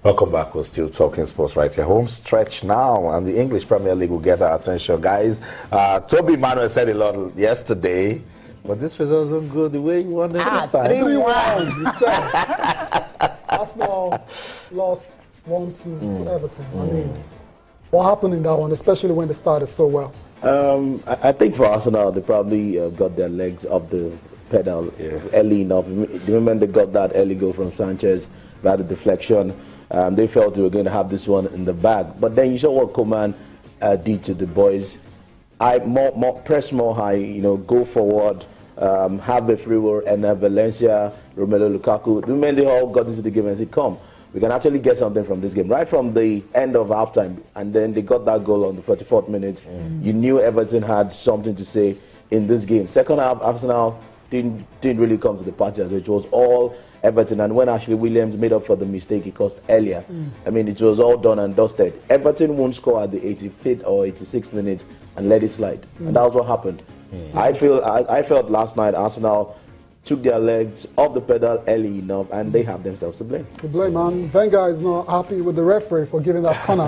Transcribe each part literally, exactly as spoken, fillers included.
Welcome back. We're still talking sports right here. Home stretch now, and the English Premier League will get our attention, guys. Uh, Toby Manuel said a lot yesterday, but this result isn't good the way you wanted ah, it. three one. You said Arsenal lost one two mm. to Everton. Mm. I mean, what happened in that one, especially when they started so well? Um, I, I think for Arsenal, they probably uh, got their legs off the pedal yeah. early enough. The moment they got that early goal from Sanchez, they had a deflection. Um, they felt they were going to have this one in the bag. But then you saw what Koeman uh, did to the boys. I more, more press more high, you know, go forward, um, have the free will, and then Valencia, Romelu Lukaku. The moment they all got into the game and said, come, we can actually get something from this game. Right from the end of halftime, and then they got that goal on the forty-fourth minute. Mm. You knew Everton had something to say in this game. Second half, Arsenal didn't, didn't really come to the party, as it was all Everton, and when Ashley Williams made up for the mistake he caused earlier, mm. I mean, it was all done and dusted. Everton won't score at the eighty-fifth or eighty-sixth minute and let it slide, mm. and that was what happened. Mm. I feel I, I felt last night Arsenal took their legs off the pedal early enough, and they have themselves to blame. To blame, man. Wenger is not happy with the referee for giving that corner.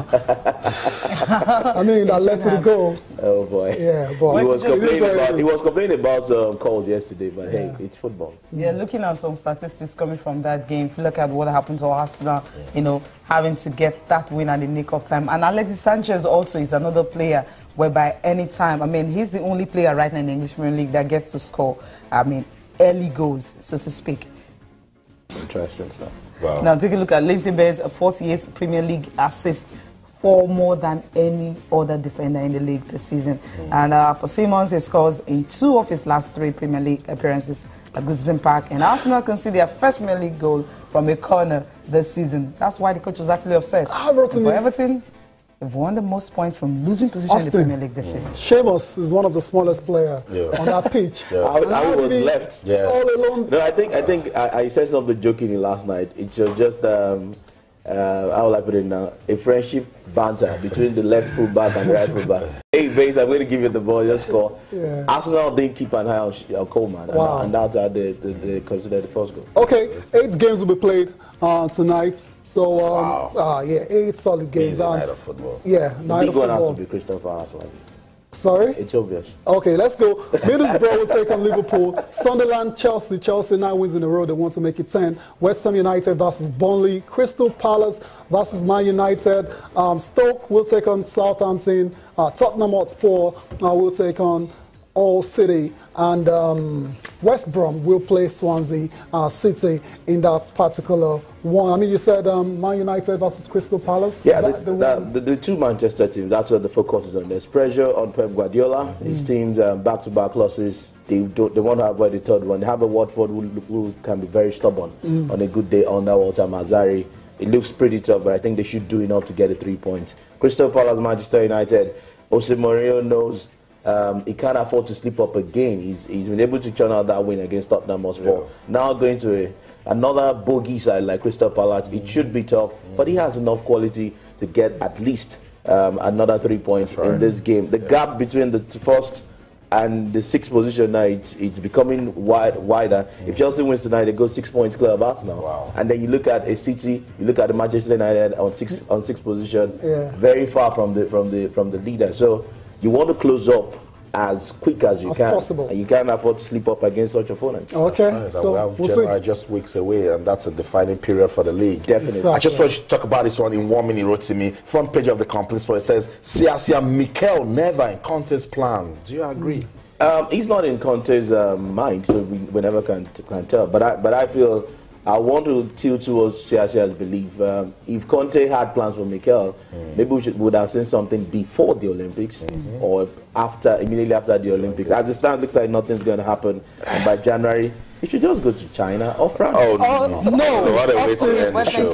I mean, that led to the goal. Oh boy. Yeah, but he was complaining about he was complaining about uh, calls yesterday, but yeah. hey, it's football. Yeah, looking at some statistics coming from that game, if you look at what happened to Arsenal, yeah. you know, having to get that win at the nick of time, and Alexis Sanchez also is another player whereby any time, I mean, he's the only player right now in the English Premier League that gets to score. I mean, early goals, so to speak. Interesting stuff. Wow. Now take a look at Lindsay Benz, a forty-eight Premier League assist, four more than any other defender in the league this season. Mm. And uh, for Simmons, he scores in two of his last three Premier League appearances at Goodison Park. And Arsenal can see their first Premier League goal from a corner this season. That's why the coach was actually upset. I wrote to for Everton, they've won the most points from losing position Austin. in the Premier League this yeah. season. Seamus is one of the smallest players yeah. on that pitch. Yeah. I, I was left. Yeah. All alone. No, I think I think I, I said something jokingly last night. It was just um, uh, how will I put it now? A friendship banter between the left fullback and the right fullback. Hey, Bates, I'm going to give you the ball. Just score. Yeah. Arsenal didn't keep an eye on uh, Coleman, wow. and, and that's how they, they, they considered the first goal. Okay, eight games will be played uh, tonight. So, um, wow. uh, yeah, eight solid games. Um, night of football. Yeah, night of football. The big one has to be Crystal Palace. Sorry? It's obvious. Okay, let's go. Middlesbrough will take on Liverpool. Sunderland, Chelsea. Chelsea, nine wins in a row. They want to make it ten. West Ham United versus Burnley. Crystal Palace versus Man United. Um, Stoke will take on Southampton. Uh, Tottenham Hotspur uh, will take on All City. And um, West Brom will play Swansea uh, City in that particular one. I mean, you said um, Man United versus Crystal Palace? Yeah, the, the, the, the two Manchester teams, that's what the focus is on. There's pressure on Pep Guardiola. Mm. His teams, um, back-to-back losses, they, don't, they want to avoid the third one. They have a Watford who, who can be very stubborn mm. on a good day under Walter Mazzarri. It looks pretty tough, but I think they should do enough to get the three points. Crystal Palace, Manchester United. Jose Mourinho knows Um, he can't afford to slip up again. He's, he's been able to churn out that win against Tottenham Hotspur. Yeah. Now going to a, another bogey side like Crystal Palace, mm. it should be tough, mm. but he has enough quality to get at least um, another three points right. in this game. The yeah. gap between the first and the sixth position now, it's, it's becoming wide, wider. Mm. If Chelsea wins tonight, they go six points clear of Arsenal. Wow. And then you look at a City, you look at the Manchester United on six on sixth position, yeah. very far from the from the from the leader. So you want to close up as quick as you as can. Possible. And you can't afford to slip up against such opponents. Okay. Right. So we have we'll January just weeks away, and that's a defining period for the league. Definitely. Exactly. I just want you to talk about this one in one minute. Wrote to me, front page of the Complete Sport. It says, Siasia Mikel never in Conte's plan. Do you agree? Um, he's not in Conte's um, mind, so we, we never can, can tell. But I, but I feel I want to tilt towards Siasia's belief. Um, if Conte had plans for Mikel, mm. maybe we should, would have seen something before the Olympics mm-hmm. or after, immediately after the Olympics. As it stands, looks like nothing's going to happen. And by January, he should just go to China or France. Oh, oh no! no. What a way to end the show.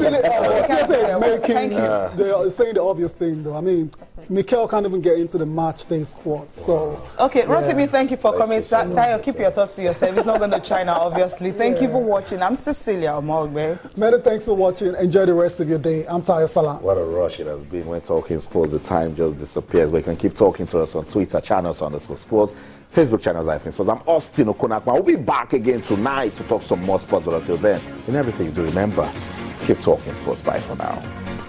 They're saying the obvious thing, though. I mean, Mikel can't even get into the match day squad. So okay, yeah. Rotimi, thank you for thank coming. You so Tayo, keep your thoughts to yourself. It's not going to China, obviously. Thank yeah. you for watching. I'm Cecilia Omogbe. Many thanks for watching. Enjoy the rest of your day. I'm Tayo Salam. What a rush it has been when talking sports. The time just disappears. But you can keep talking to us on Twitter, channels underscore sports, Facebook channels I think sports. I'm Austin Okonakwa. We'll be back again tonight to talk some more sports. But until then, in everything you do, remember Keep talking sports. Bye for now.